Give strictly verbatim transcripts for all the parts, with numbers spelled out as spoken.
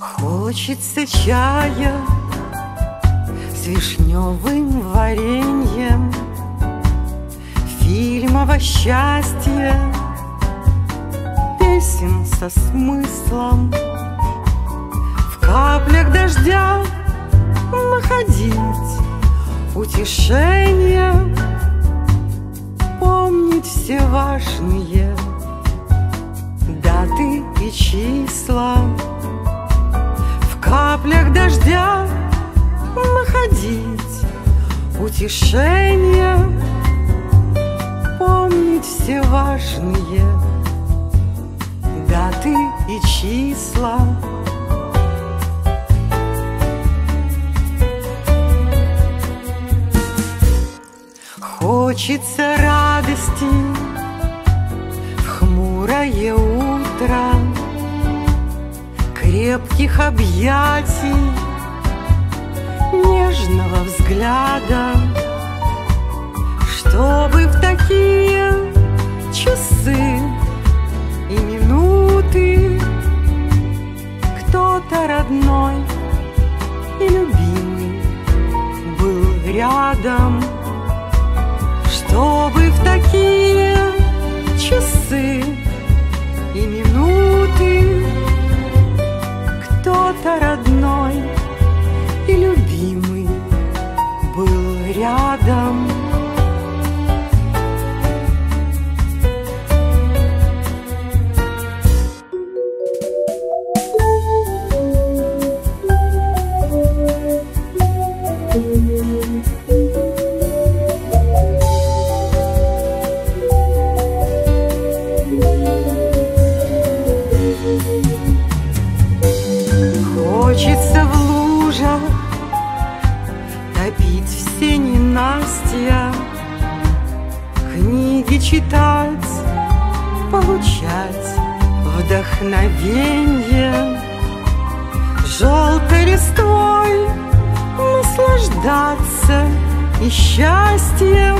Хочется чая с вишневым вареньем, фильмов о счастье, песен со смыслом, в каплях дождя находить утешение, помнить все важные даты и числа, в каплях дождя находить утешение, помнить все важные даты и числа. Хочется радости в хмурое утро, крепких объятий, нежного взгляда, чтобы в такие часы и минуты кто-то родной и любимый был рядом, чтобы в такие часы и минуты кто-то родной и любимый был рядом. Хочется в лужах топить все ненастья, книги читать, получать вдохновенье, желтой листвой наслаждаться и счастьем.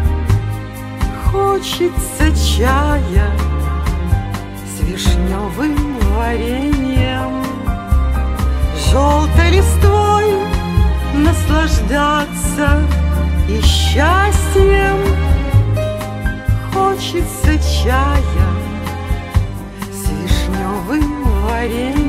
Хочется чая с вишневым вареньем, желтой листвой наслаждаться и счастьем. Хочется чая с вишневым вареньем.